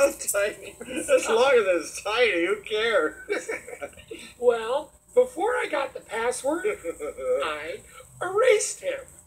How tiny? As long as it's tiny, who cares? Well, before I got the password, I erased him.